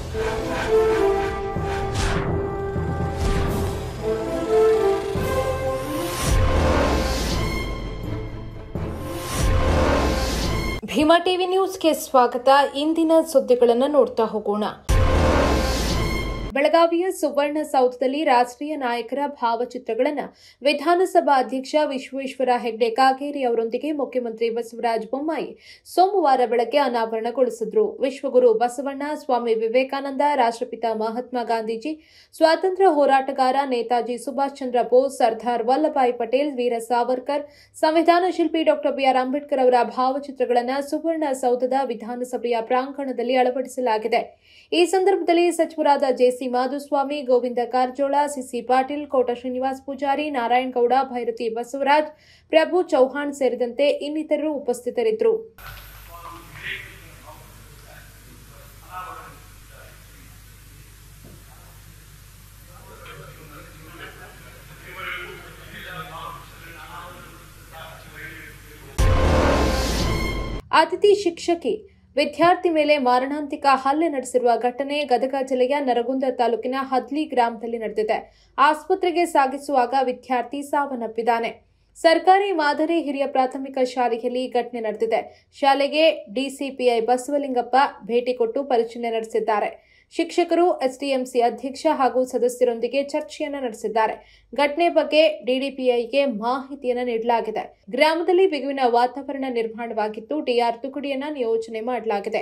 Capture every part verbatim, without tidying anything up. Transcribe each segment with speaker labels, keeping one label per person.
Speaker 1: Bima TV ನ್ಯೂಸ್ಗೆ ಸ್ವಾಗತ. ಇಂದಿನ ಸುದ್ದಿಗಳನ್ನು ನೋಡ್ತಾ ಹೋಗೋಣ. ಬೆಳಗಾವಿಯ ಸುವರ್ಣಸೌಧದಲ್ಲಿ ರಾಷ್ಟ್ರೀಯ ನಾಯಕರ ಭಾವಚಿತ್ರಗಳನ್ನು ವಿಧಾನಸಭಾ ಅಧ್ಯಕ್ಷ ವಿಶ್ವೇಶ್ವರ ಹೆಗ್ಡೆ ಕಾಗೇರಿ ಅವರೊಂದಿಗೆ ಮುಖ್ಯಮಂತ್ರಿ ಬಸವರಾಜ ಬೊಮ್ಮಾಯಿ ಸೋಮವಾರ ಬೆಳಗ್ಗೆ ಅನಾವರಣಗೊಳಿಸಿದರು. ವಿಶ್ವಗುರು ಬಸವಣ್ಣ, ಸ್ವಾಮಿ ವಿವೇಕಾನಂದ, ರಾಷ್ಟ್ರಪಿತ ಮಹಾತ್ಮ ಗಾಂಧೀಜಿ, ಸ್ವಾತಂತ್ರ್ಯ ಹೋರಾಟಗಾರ ನೇತಾಜಿ ಸುಭಾಷ್ ಚಂದ್ರ ಬೋಸ್, ಸರ್ದಾರ್ ವಲ್ಲಭಾಯಿ ಪಟೇಲ್, ವೀರ ಸಾವರ್ಕರ್, ಸಂವಿಧಾನ ಶಿಲ್ಪಿ ಡಾ ಬಿಆರ್ ಅಂಬೇಡ್ಕರ್ ಅವರ ಭಾವಚಿತ್ರಗಳನ್ನು ಸುವರ್ಣಸೌಧದ ವಿಧಾನಸಭೆಯ ಪ್ರಾಂಗಣದಲ್ಲಿ ಅಳವಡಿಸಲಾಗಿದೆ. ಈ ಸಂದರ್ಭದಲ್ಲಿ ಸಚಿವರಾದ ಜೆಸಿ ಮಾಧುಸ್ವಾಮಿ, ಗೋವಿಂದ ಕಾರಜೋಳ, ಸಿಸಿ ಪಾಟೀಲ್, ಕೋಟ ಶ್ರೀನಿವಾಸ ಪೂಜಾರಿ, ನಾರಾಯಣಗೌಡ, ಭೈರತಿ ಬಸವರಾಜ್, ಪ್ರಭು ಚೌಹಾಣ್ ಸೇರಿದಂತೆ ಇನ್ನಿತರರು ಉಪಸ್ಥಿತರಿದ್ದರು. ಅತಿಥಿ ಶಿಕ್ಷಕಿ ವಿದ್ಯಾರ್ಥಿ ಮೇಲೆ ಮಾರಣಾಂತಿಕ ಹಲ್ಲೆ ನಡೆಸಿರುವ ಘಟನೆ ಗದಗ ಜಿಲ್ಲೆಯ ನರಗುಂದ ತಾಲೂಕಿನ ಹದ್ಲಿ ಗ್ರಾಮದಲ್ಲಿ ನಡೆದಿದೆ. ಆಸ್ಪತ್ರೆಗೆ ಸಾಗಿಸುವಾಗ ವಿದ್ಯಾರ್ಥಿ ಸಾವನ್ನಪ್ಪಿದ್ದಾನೆ. ಸರ್ಕಾರಿ ಮಾದರಿ ಹಿರಿಯ ಪ್ರಾಥಮಿಕ ಶಾಲೆಯಲ್ಲಿ ಘಟನೆ ನಡೆದಿದೆ. ಶಾಲೆಗೆ ಡಿಸಿಪಿಐ ಬಸವಲಿಂಗಪ್ಪ ಭೇಟಿ ಕೊಟ್ಟು ಪರಿಶೀಲನೆ ನಡೆಸಿದ್ದಾರೆ. ಶಿಕ್ಷಕರು, ಎಸ್ಡಿಎಂಸಿ ಅಧ್ಯಕ್ಷ ಹಾಗೂ ಸದಸ್ಯರೊಂದಿಗೆ ಚರ್ಚೆಯನ್ನು ನಡೆಸಿದ್ದಾರೆ. ಘಟನೆ ಬಗ್ಗೆ ಡಿಡಿಪಿಐಗೆ ಮಾಹಿತಿಯನ್ನು ನೀಡಲಾಗಿದೆ. ಗ್ರಾಮದಲ್ಲಿ ಬಿಗುವಿನ ವಾತಾವರಣ ನಿರ್ಮಾಣವಾಗಿದ್ದು ಡಿಆರ್ ತುಕಡಿಯನ್ನು ನಿಯೋಜನೆ ಮಾಡಲಾಗಿದೆ.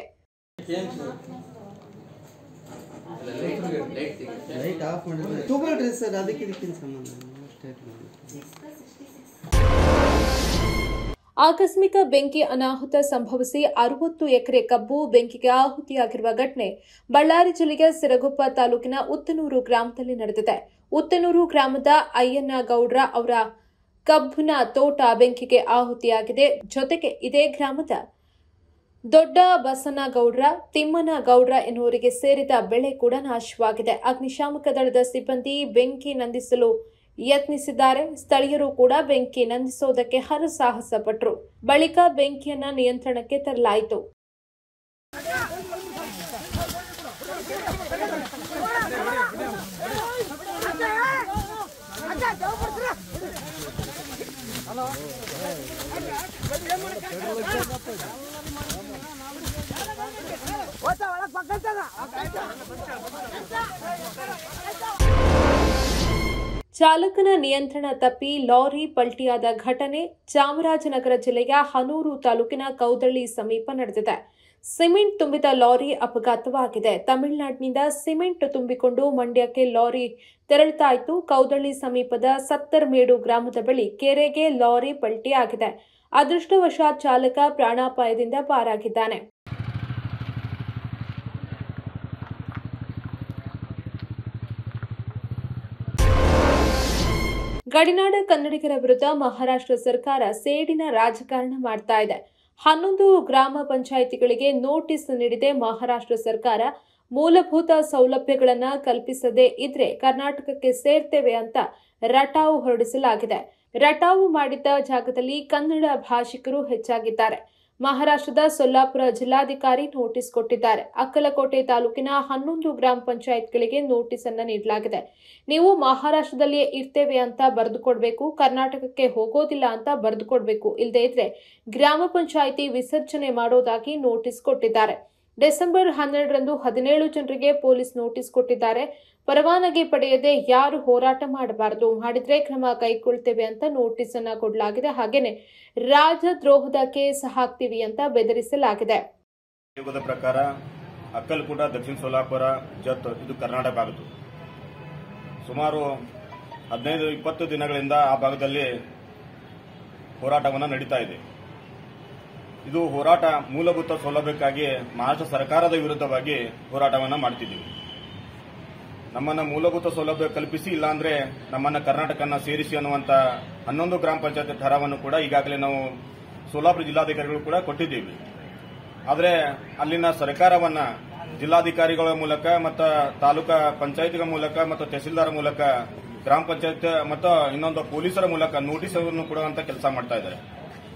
Speaker 1: ಆಕಸ್ಮಿಕ ಬೆಂಕಿ ಅನಾಹುತ ಸಂಭವಿಸಿ ಅರವತ್ತು ಎಕರೆ ಕಬ್ಬು ಬೆಂಕಿಗೆ ಆಹುತಿಯಾಗಿರುವ ಘಟನೆ ಬಳ್ಳಾರಿ ಜಿಲ್ಲೆಯ ಸಿರಗುಪ್ಪ ತಾಲೂಕಿನ ಉತ್ತನೂರು ಗ್ರಾಮದಲ್ಲಿ ನಡೆದಿದೆ. ಉತ್ತನೂರು ಗ್ರಾಮದ ಅಯ್ಯನಗೌಡ್ರ ಅವರ ಕಬ್ಬಿನ ತೋಟ ಬೆಂಕಿಗೆ ಆಹುತಿಯಾಗಿದೆ. ಜೊತೆಗೆ ಇದೇ ಗ್ರಾಮದ ದೊಡ್ಡ ಬಸನಗೌಡ್ರ, ತಿಮ್ಮನಗೌಡ್ರ ಎನ್ನುವರಿಗೆ ಸೇರಿದ ಬೆಳೆ ಕೂಡ ನಾಶವಾಗಿದೆ. ಅಗ್ನಿಶಾಮಕ ದಳದ ಸಿಬ್ಬಂದಿ ಬೆಂಕಿ ನಂದಿಸಲು ಯತ್ನಿಸಿದ್ದಾರೆ. ಸ್ಥಳೀಯರು ಕೂಡ ಬೆಂಕಿ ನಂದಿಸುವುದಕ್ಕೆ ಹರಸಾಹಸ ಪಟ್ಟರು. ಬಳಿಕ ಬೆಂಕಿಯನ್ನ ನಿಯಂತ್ರಣಕ್ಕೆ ತರಲಾಯಿತು. ಚಾಲಕನ ನಿಯಂತ್ರಣ ತಪ್ಪಿ ಲಾರಿ ಪಲ್ಟಿಯಾದ ಘಟನೆ ಚಾಮರಾಜನಗರ ಜಿಲ್ಲೆಯ ಹನೂರು ತಾಲೂಕಿನ ಕೌದಳ್ಳಿ ಸಮೀಪ ನಡೆದಿದೆ. ಸಿಮೆಂಟ್ ತುಂಬಿದ ಲಾರಿ ಅಪಘಾತವಾಗಿದೆ. ತಮಿಳುನಾಡಿನಿಂದ ಸಿಮೆಂಟ್ ತುಂಬಿಕೊಂಡು ಮಂಡ್ಯಕ್ಕೆ ಲಾರಿ ತೆರಳುತ್ತಾ ಇತ್ತು. ಕೌದಳ್ಳಿ ಸಮೀಪದ ಸತ್ತರ್ಮೇಡು ಗ್ರಾಮದ ಬಳಿ ಕೆರೆಗೆ ಲಾರಿ ಪಲ್ಟಿಯಾಗಿದೆ. ಅದೃಷ್ಟವಶಾತ್ ಚಾಲಕ ಪ್ರಾಣಾಪಾಯದಿಂದ ಪಾರಾಗಿದ್ದಾನೆ. ಗಡಿನಾಡ ಕನ್ನಡಿಗರ ವಿರುದ್ಧ ಮಹಾರಾಷ್ಟ್ರ ಸರ್ಕಾರ ಸೇಡಿನ ರಾಜಕಾರಣ ಮಾಡ್ತಾ ಇದೆ. ಹನ್ನೊಂದು ಗ್ರಾಮ ಪಂಚಾಯಿತಿಗಳಿಗೆ ನೋಟಿಸ್ ನೀಡಿದೆ ಮಹಾರಾಷ್ಟ್ರ ಸರ್ಕಾರ. ಮೂಲಭೂತ ಸೌಲಭ್ಯಗಳನ್ನು ಕಲ್ಪಿಸದೇ ಇದ್ರೆ ಕರ್ನಾಟಕಕ್ಕೆ ಸೇರ್ತೇವೆ ಅಂತ ರಟಾವು ಹೊರಡಿಸಲಾಗಿದೆ. ರಟಾವು ಮಾಡಿದ್ದ ಜಾಗದಲ್ಲಿ ಕನ್ನಡ ಭಾಷಿಕರು ಹೆಚ್ಚಾಗಿದ್ದಾರೆ. ಮಹಾರಾಷ್ಟ್ರದ ಸೊಲ್ಲಾಪುರ ಜಿಲ್ಲಾಧಿಕಾರಿ ನೋಟಿಸ್ ಕೊಟ್ಟಿದ್ದಾರೆ. ಅಕ್ಕಲಕೋಟೆ ತಾಲೂಕಿನ ಹನ್ನೊಂದು ಗ್ರಾಮ ಪಂಚಾಯತ್ಗಳಿಗೆ ನೋಟಿಸ್ ಅನ್ನು ನೀಡಲಾಗಿದೆ. ನೀವು ಮಹಾರಾಷ್ಟ್ರದಲ್ಲಿಯೇ ಇರ್ತೇವೆ ಅಂತ ಬರೆದುಕೊಡ್ಬೇಕು, ಕರ್ನಾಟಕಕ್ಕೆ ಹೋಗೋದಿಲ್ಲ ಅಂತ ಬರೆದುಕೊಡ್ಬೇಕು, ಇಲ್ಲದೇ ಇದ್ರೆ ಗ್ರಾಮ ಪಂಚಾಯಿತಿ ವಿಸರ್ಜನೆ ಮಾಡೋದಾಗಿ ನೋಟಿಸ್ ಕೊಟ್ಟಿದ್ದಾರೆ. ಡಿಸೆಂಬರ್ ಹನ್ನೆರಡರಂದು ಹದಿನೇಳು ಜನರಿಗೆ ಪೊಲೀಸ್ ನೋಟಿಸ್ ಕೊಟ್ಟಿದ್ದಾರೆ. ಪರವಾನಗಿ ಪಡೆಯದೆ ಯಾರು ಹೋರಾಟ ಮಾಡಬಾರದು, ಮಾಡಿದ್ರೆ ಕ್ರಮ ಕೈಗೊಳ್ತೇವೆ ಅಂತ ನೋಟಿಸ್ ಅನ್ನ ಕೊಡಲಾಗಿದೆ. ಹಾಗೇನೆ ರಾಜದ್ರೋಹದ ಕೇಸ್ ಹಾಕ್ತೀವಿ ಅಂತ ಬೆದರಿಸಲಾಗಿದೆ.
Speaker 2: ಆಯೋಗದ ಪ್ರಕಾರ ಅಕ್ಕಲಕೋಟ, ದಕ್ಷಿಣ ಸೋಲಾಪುರ, ಜತ್ ಇದು ಕರ್ನಾಟಕ ಆಗುತ್ತು. ಸುಮಾರು ಹದಿನೈದು ಇಪ್ಪತ್ತು ದಿನಗಳಿಂದ ಆ ಭಾಗದಲ್ಲಿ ಹೋರಾಟವನ್ನು ನಡೀತಾ ಇದೆ. ಇದು ಹೋರಾಟ ಮೂಲಭೂತ ಸೌಲಭ್ಯಕ್ಕಾಗಿ ಮಹಾರಾಷ್ಟ್ರ ಸರ್ಕಾರದ ವಿರುದ್ಧವಾಗಿ ಹೋರಾಟವನ್ನು ಮಾಡ್ತಿದ್ದೀವಿ. ನಮ್ಮನ್ನ ಮೂಲಭೂತ ಸೌಲಭ್ಯ ಕಲ್ಪಿಸಿ, ಇಲ್ಲಾಂದ್ರೆ ನಮ್ಮನ್ನ ಕರ್ನಾಟಕನ ಸೇರಿಸಿ ಅನ್ನುವಂತ ಹನ್ನೊಂದು ಗ್ರಾಮ ಪಂಚಾಯತ್ ಠರಾವನ್ನು ಕೂಡ ಈಗಾಗಲೇ ನಾವು ಸೋಲಾಪುರ ಜಿಲ್ಲಾಧಿಕಾರಿಗಳು ಕೂಡ ಕೊಟ್ಟಿದ್ದೀವಿ. ಆದರೆ ಅಲ್ಲಿನ ಸರ್ಕಾರವನ್ನ ಜಿಲ್ಲಾಧಿಕಾರಿಗಳ ಮೂಲಕ ಮತ್ತು ತಾಲೂಕಾ ಪಂಚಾಯತ್ಗಳ ಮೂಲಕ ಮತ್ತು ತಹಸೀಲ್ದಾರ್ ಮೂಲಕ ಗ್ರಾಮ ಪಂಚಾಯತ್ ಮತ್ತು ಇನ್ನೊಂದು ಪೊಲೀಸರ ಮೂಲಕ ನೋಟಿಸ್ ಅನ್ನು ಕೊಡುವಂತ ಕೆಲಸ ಮಾಡ್ತಾ ಇದ್ದಾರೆ.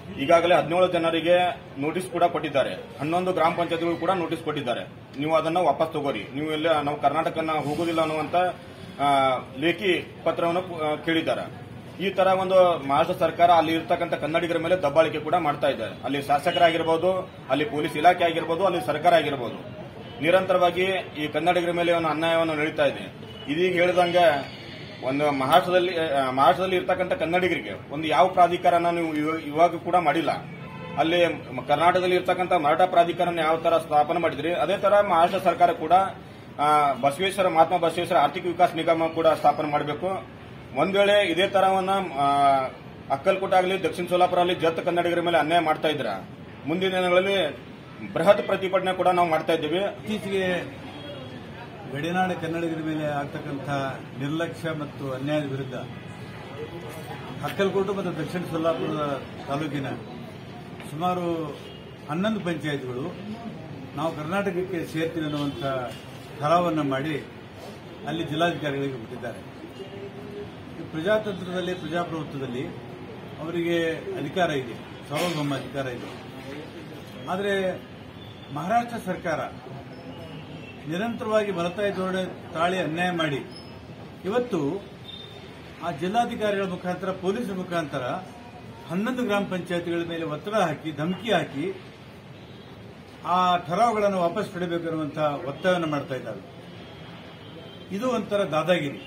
Speaker 2: ಈಗಾಗಲೇ ಹದಿನೇಳು ಜನರಿಗೆ ನೋಟಿಸ್ ಕೂಡ ಕೊಟ್ಟಿದ್ದಾರೆ. ಹನ್ನೊಂದು ಗ್ರಾಮ ಪಂಚಾಯತ್ಗಳು ಕೂಡ ನೋಟಿಸ್ ಕೊಟ್ಟಿದ್ದಾರೆ. ನೀವು ಅದನ್ನು ವಾಪಸ್ ತಗೋರಿ, ನೀವು ಎಲ್ಲ ನಾವು ಕರ್ನಾಟಕನ ಹೋಗುವುದಿಲ್ಲ ಅನ್ನುವಂತ ಲೇಖಿ ಪತ್ರವನ್ನು ಕೇಳಿದ್ದಾರೆ. ಈ ತರ ಒಂದು ಮಹಾರಾಷ್ಟ್ರ ಸರ್ಕಾರ ಅಲ್ಲಿ ಇರ್ತಕ್ಕಂಥ ಕನ್ನಡಿಗರ ಮೇಲೆ ದಬ್ಬಾಳಿಕೆ ಕೂಡ ಮಾಡ್ತಾ ಇದೆ. ಅಲ್ಲಿ ಶಾಸಕರಾಗಿರ್ಬೋದು, ಅಲ್ಲಿ ಪೊಲೀಸ್ ಇಲಾಖೆ ಆಗಿರ್ಬೋದು, ಅಲ್ಲಿ ಸರ್ಕಾರ ಆಗಿರ್ಬೋದು, ನಿರಂತರವಾಗಿ ಈ ಕನ್ನಡಿಗರ ಮೇಲೆ ಒಂದು ಅನ್ಯಾಯವನ್ನು ನಡೀತಾ ಇದೆ. ಇದೀಗ ಹೇಳಿದಂಗೆ ಒಂದು ಮಹಾರಾಷ್ಟ್ರದಲ್ಲಿ ಮಹಾರಾಷ್ಟ್ರದಲ್ಲಿ ಇರ್ತಕ್ಕಂಥ ಕನ್ನಡಿಗರಿಗೆ ಒಂದು ಯಾವ ಪ್ರಾಧಿಕಾರನ ನೀವು ಇವಾಗ ಕೂಡ ಮಾಡಿಲ್ಲ. ಅಲ್ಲಿ ಕರ್ನಾಟಕದಲ್ಲಿ ಇರ್ತಕ್ಕಂಥ ಮರಾಠ ಪ್ರಾಧಿಕಾರನ ಯಾವ ತರ ಸ್ಥಾಪನೆ ಮಾಡಿದ್ರಿ, ಅದೇ ತರ ಮಹಾರಾಷ್ಟ್ರ ಸರ್ಕಾರ ಕೂಡ ಬಸವೇಶ್ವರ ಮಹಾತ್ಮ ಬಸವೇಶ್ವರ ಆರ್ಥಿಕ ವಿಕಾಸ ನಿಗಮ ಕೂಡ ಸ್ಥಾಪನೆ ಮಾಡಬೇಕು. ಒಂದ್ ವೇಳೆ ಇದೇ ತರವನ್ನ ಅಕ್ಕಲ್ಕೋಟ ಆಗಲಿ ದಕ್ಷಿಣ ಸೋಲಾಪುರ ಆಗಲಿ ಜತ್ ಕನ್ನಡಿಗರ ಮೇಲೆ ಅನ್ಯಾಯ ಮಾಡ್ತಾ ಇದ್ರ ಮುಂದಿನ ದಿನಗಳಲ್ಲಿ ಬೃಹತ್ ಪ್ರತಿಭಟನೆ ಕೂಡ ನಾವು ಮಾಡ್ತಾ ಇದ್ದೀವಿ.
Speaker 3: ಇತ್ತೀಚೆಗೆ ಗಡಿನಾಡ ಕನ್ನಡಿಗರ ಮೇಲೆ ಆಗ್ತಕ್ಕಂಥ ನಿರ್ಲಕ್ಷ್ಯ ಮತ್ತು ಅನ್ಯಾಯದ ವಿರುದ್ಧ ಅಕ್ಕಲ್ಕೋಟು ಮತ್ತು ದಕ್ಷಿಣ ಸೊಲ್ಲಾಪುರ ತಾಲೂಕಿನ ಸುಮಾರು ಹನ್ನೊಂದು ಪಂಚಾಯತ್ಗಳು ನಾವು ಕರ್ನಾಟಕಕ್ಕೆ ಸೇರ್ತೀವಿ ಅನ್ನುವಂಥ ಠರಾವನ್ನು ಮಾಡಿ ಅಲ್ಲಿ ಜಿಲ್ಲಾಧಿಕಾರಿಗಳಿಗೆ ಬಿಟ್ಟಿದ್ದಾರೆ. ಪ್ರಜಾತಂತ್ರದಲ್ಲಿ, ಪ್ರಜಾಪ್ರಭುತ್ವದಲ್ಲಿ ಅವರಿಗೆ ಅಧಿಕಾರ ಇದೆ, ಸಾರ್ವಭೌಮ ಅಧಿಕಾರ ಇದೆ. ಆದರೆ ಮಹಾರಾಷ್ಟ್ರ ಸರ್ಕಾರ ನಿರಂತರವಾಗಿ ಬಲತಾಯಿ ಧೋರಣೆ ತಾಳಿ ಅನ್ಯಾಯ ಮಾಡಿ ಇವತ್ತು ಆ ಜಿಲ್ಲಾಧಿಕಾರಿಗಳ ಮುಖಾಂತರ, ಪೊಲೀಸರ ಮುಖಾಂತರ ಹನ್ನೊಂದು ಗ್ರಾಮ ಪಂಚಾಯತ್ಗಳ ಮೇಲೆ ಒತ್ತಡ ಹಾಕಿ, ಧಮಕಿ ಹಾಕಿ ಆ ಠರಾವುಗಳನ್ನು ವಾಪಸ್ ಪಡೆಯಬೇಕು ಅನ್ನುವಂಥ ಒತ್ತಾಯವನ್ನು ಮಾಡ್ತಾ ಇದ್ದಾರೆ. ಇದು ಒಂಥರ ದಾದಾಗಿರಿ.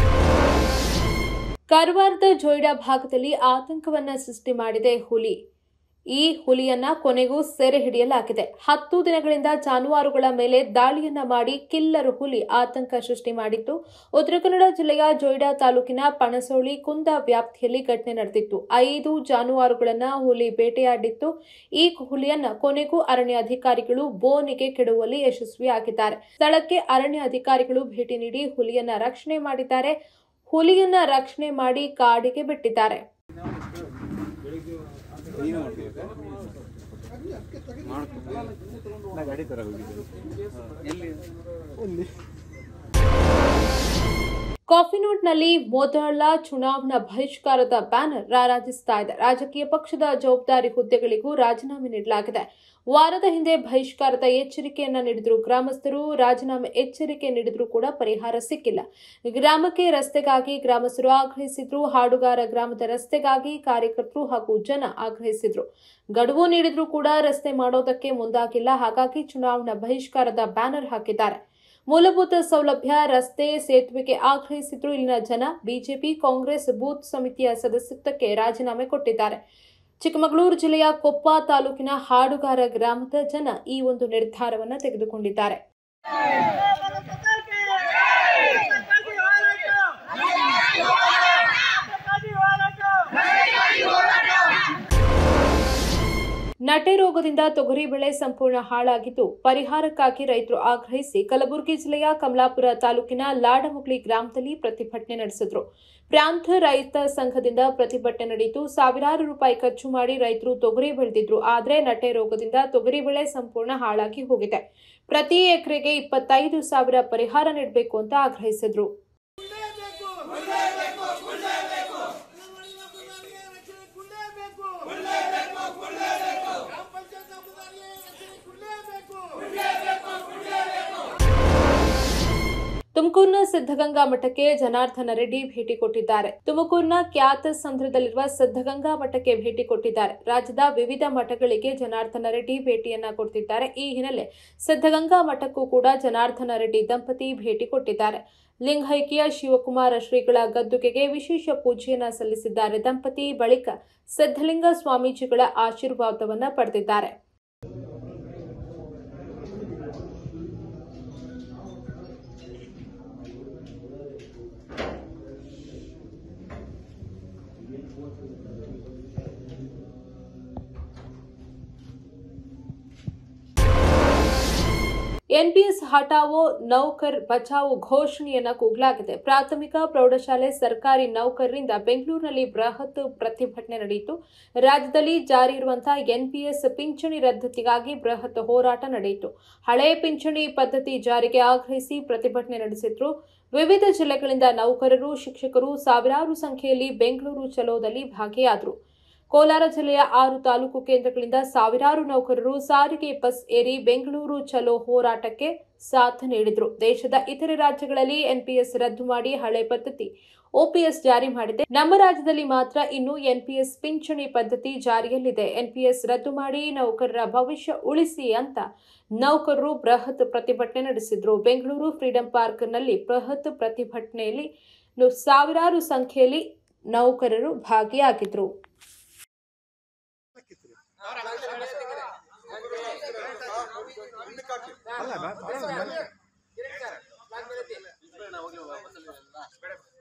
Speaker 1: ಕಾರವಾರದ ಜೋಯಿಡಾ ಭಾಗದಲ್ಲಿ ಆತಂಕವನ್ನ ಸೃಷ್ಟಿ ಮಾಡಿದೆ ಹುಲಿ. ಈ ಹುಲಿಯನ್ನ ಕೊನೆಗೂ ಸೆರೆ ಹಿಡಿಯಲಾಗಿದೆ. ಹತ್ತು ದಿನಗಳಿಂದ ಜಾನುವಾರುಗಳ ಮೇಲೆ ದಾಳಿಯನ್ನ ಮಾಡಿ ಕಿಲ್ಲರ್ ಹುಲಿ ಆತಂಕ ಸೃಷ್ಟಿ ಮಾಡಿತ್ತು. ಉತ್ತರ ಕನ್ನಡ ಜಿಲ್ಲೆಯ ಜೋಯಿಡಾ ತಾಲೂಕಿನ ಪಣಸೋಳಿ ಕುಂದ ವ್ಯಾಪ್ತಿಯಲ್ಲಿ ಘಟನೆ ನಡೆದಿತ್ತು. ಐದು ಜಾನುವಾರುಗಳನ್ನ ಹುಲಿ ಬೇಟೆಯಾಡಿತ್ತು. ಈ ಹುಲಿಯನ್ನ ಕೊನೆಗೂ ಅರಣ್ಯ ಅಧಿಕಾರಿಗಳು ಬೋನಿಗೆ ಕೆಡುವಲ್ಲಿ ಯಶಸ್ವಿಯಾಗಿದ್ದಾರೆ. ಸ್ಥಳಕ್ಕೆ ಅರಣ್ಯ ಅಧಿಕಾರಿಗಳು ಭೇಟಿ ನೀಡಿ ಹುಲಿಯನ್ನ ರಕ್ಷಣೆ ಮಾಡಿದ್ದಾರೆ. ಹುಲಿಯನ್ನ ರಕ್ಷಣೆ ಮಾಡಿ ಕಾಡಿಗೆ ಬಿಟ್ಟಿದ್ದಾರೆ. ಕಾಫಿನೋಟ್ನಲ್ಲಿ ಮೊದಲ ಚುನಾವಣಾ ಬಹಿಷ್ಕಾರದ ಬ್ಯಾನರ್ ರಾರಾಜಿಸ್ತಾ ಇದೆ. ರಾಜಕೀಯ ಪಕ್ಷದ ಜವಾಬ್ದಾರಿ ಹುದ್ದೆಗಳಿಗೂ ರಾಜೀನಾಮೆ ನೀಡಲಾಗಿದೆ. ವಾರದ ಹಿಂದೆ ಬಹಿಷ್ಕಾರದ ಎಚ್ಚರಿಕೆಯನ್ನ ನೀಡಿದ್ರು ಗ್ರಾಮಸ್ಥರು. ರಾಜೀನಾಮೆ ಎಚ್ಚರಿಕೆ ನೀಡಿದ್ರೂ ಕೂಡ ಪರಿಹಾರ ಸಿಕ್ಕಿಲ್ಲ. ಗ್ರಾಮಕ್ಕೆ ರಸ್ತೆಗಾಗಿ ಗ್ರಾಮಸ್ಥರು ಆಗ್ರಹಿಸಿದ್ರು. ಹಾಡುಗಾರ ಗ್ರಾಮದ ರಸ್ತೆಗಾಗಿ ಕಾರ್ಯಕರ್ತರು ಹಾಗೂ ಜನ ಆಗ್ರಹಿಸಿದ್ರು. ಗಡುವು ನೀಡಿದ್ರೂ ಕೂಡ ರಸ್ತೆ ಮಾಡೋದಕ್ಕೆ ಮುಂದಾಗಿಲ್ಲ. ಹಾಗಾಗಿ ಚುನಾವಣಾ ಬಹಿಷ್ಕಾರದ ಬ್ಯಾನರ್ ಹಾಕಿದ್ದಾರೆ. ಮೂಲಭೂತ ಸೌಲಭ್ಯ, ರಸ್ತೆ, ಸೇತುವೆಗೆ ಆಗ್ರಹಿಸಿದ್ರು ಇಲ್ಲಿನ ಜನ. ಬಿಜೆಪಿ ಕಾಂಗ್ರೆಸ್ ಬೂತ್ ಸಮಿತಿಯ ಸದಸ್ಯತ್ವಕ್ಕೆ ರಾಜೀನಾಮೆ ಕೊಟ್ಟಿದ್ದಾರೆ. ಚಿಕ್ಕಮಗಳೂರು ಜಿಲ್ಲೆಯ ಕೊಪ್ಪ ತಾಲೂಕಿನ ಹಾಡುಗಾರ ಗ್ರಾಮದ ಜನ ಈ ಒಂದು ನಿರ್ಧಾರವನ್ನು ತೆಗೆದುಕೊಂಡಿದ್ದಾರೆ. ನಟೆ ರೋಗದಿಂದ ತೊಗರಿ ಬೆಳೆ ಸಂಪೂರ್ಣ ಹಾಳಾಗಿದ್ದು ಪರಿಹಾರಕ್ಕಾಗಿ ರೈತರು ಆಗ್ರಹಿಸಿ ಕಲಬುರಗಿ ಜಿಲ್ಲೆಯ ಕಮಲಾಪುರ ತಾಲೂಕಿನ ಲಾಡಮುಗ್ಲಿ ಗ್ರಾಮದಲ್ಲಿ ಪ್ರತಿಭಟನೆ ನಡೆಸಿದ್ರು. ಪ್ರಾಂತ ರೈತ ಸಂಘದಿಂದ ಪ್ರತಿಭಟನೆ ನಡೆಯಿತು. ಸಾವಿರಾರು ರೂಪಾಯಿ ಖರ್ಚು ಮಾಡಿ ರೈತರು ತೊಗರಿ ಬೆಳೆದಿದ್ರು. ಆದರೆ ನಟೆ ರೋಗದಿಂದ ತೊಗರಿ ಬೆಳೆ ಸಂಪೂರ್ಣ ಹಾಳಾಗಿ ಹೋಗಿದೆ. ಪ್ರತಿ ಎಕರೆಗೆ ಇಪ್ಪತ್ತೈದು ಸಾವಿರ ಪರಿಹಾರ ನೀಡಬೇಕು ಅಂತ ಆಗ್ರಹಿಸಿದ್ರು. ತುಮಕೂರಿನ ಸಿದ್ದಗಂಗಾ ಮಠಕ್ಕೆ ಜನಾರ್ದನ ರೆಡ್ಡಿ ಭೇಟಿ ಕೊಟ್ಟಿದ್ದಾರೆ. ತುಮಕೂರಿನ ಕ್ಯಾತ ಸಂದ್ರದಲ್ಲಿರುವ ಸಿದ್ದಗಂಗಾ ಮಠಕ್ಕೆ ಭೇಟಿ ಕೊಟ್ಟಿದ್ದಾರೆ. ರಾಜ್ಯದ ವಿವಿಧ ಮಠಗಳಿಗೆ ಜನಾರ್ದನ ರೆಡ್ಡಿ ಭೇಟಿಯನ್ನ ಕೊಡ್ತಿದ್ದಾರೆ. ಈ ಹಿನ್ನೆಲೆ ಸಿದ್ದಗಂಗಾ ಮಠಕ್ಕೂ ಕೂಡ ಜನಾರ್ದನ ರೆಡ್ಡಿ ದಂಪತಿ ಭೇಟಿ ಕೊಟ್ಟಿದ್ದಾರೆ. ಲಿಂಗೈಕ್ಯ ಶಿವಕುಮಾರ ಶ್ರೀಗಳ ಗದ್ದುಗೆಗೆ ವಿಶೇಷ ಪೂಜೆಯನ್ನ ಸಲ್ಲಿಸಿದ್ದಾರೆ. ದಂಪತಿ ಬಳಿಕ ಸಿದ್ದಲಿಂಗ ಸ್ವಾಮೀಜಿಗಳ ಆಶೀರ್ವಾದವನ್ನ ಪಡೆದಿದ್ದಾರೆ. ಎನ್ಪಿಎಸ್ ಹಟಾವೋ ನೌಕರ್ ಬಚಾವೋ ಘೋಷಣೆಯನ್ನ ಕೂಗಲಾಗಿದೆ. ಪ್ರಾಥಮಿಕ ಪ್ರೌಢಶಾಲೆ ಸರ್ಕಾರಿ ನೌಕರರಿಂದ ಬೆಂಗಳೂರಿನಲ್ಲಿ ಬೃಹತ್ ಪ್ರತಿಭಟನೆ ನಡೆಯಿತು. ರಾಜ್ಯದಲ್ಲಿ ಜಾರಿ ಇರುವಂತಹ ಎನ್ಪಿಎಸ್ ಪಿಂಚಣಿ ರದ್ದತಿಗಾಗಿ ಬೃಹತ್ ಹೋರಾಟ ನಡೆಯಿತು. ಹಳೆಯ ಪಿಂಚಣಿ ಪದ್ಧತಿ ಜಾರಿಗೆ ಆಗ್ರಹಿಸಿ ಪ್ರತಿಭಟನೆ ನಡೆಸಿದ್ರು. ವಿವಿಧ ಜಿಲ್ಲೆಗಳಿಂದ ನೌಕರರು, ಶಿಕ್ಷಕರು ಸಾವಿರಾರು ಸಂಖ್ಯೆಯಲ್ಲಿ ಬೆಂಗಳೂರು ಚಲೋದಲ್ಲಿ ಭಾಗಿಯಾದರು. ಕೋಲಾರ ಜಿಲ್ಲೆಯ ಆರು ತಾಲೂಕು ಕೇಂದ್ರಗಳಿಂದ ಸಾವಿರಾರು ನೌಕರರು ಸಾರಿಗೆ ಬಸ್ ಏರಿ ಬೆಂಗಳೂರು ಚಲೋ ಹೋರಾಟಕ್ಕೆ ಸಾಥ್ ನೀಡಿದರು. ದೇಶದ ಇತರೆ ರಾಜ್ಯಗಳಲ್ಲಿ ಎನ್ಪಿಎಸ್ ರದ್ದು ಮಾಡಿ ಹಳೆ ಪದ್ಧತಿ ಓಪಿಎಸ್ ಜಾರಿ ಮಾಡಿದೆ. ನಮ್ಮ ರಾಜ್ಯದಲ್ಲಿ ಮಾತ್ರ ಇನ್ನು ಎನ್ಪಿಎಸ್ ಪಿಂಚಣಿ ಪದ್ಧತಿ ಜಾರಿಯಲ್ಲಿದೆ. ಎನ್ಪಿಎಸ್ ರದ್ದು ಮಾಡಿ ನೌಕರರ ಭವಿಷ್ಯ ಉಳಿಸಿ ಅಂತ ನೌಕರರು ಬೃಹತ್ ಪ್ರತಿಭಟನೆ ನಡೆಸಿದ್ರು. ಬೆಂಗಳೂರು ಫ್ರೀಡಂ ಪಾರ್ಕ್ನಲ್ಲಿ ಬೃಹತ್ ಪ್ರತಿಭಟನೆಯಲ್ಲಿ ಸಾವಿರಾರು ಸಂಖ್ಯೆಯಲ್ಲಿ ನೌಕರರು ಭಾಗಿಯಾಗಿದ್ರು.
Speaker 4: ಅಲ್ಲ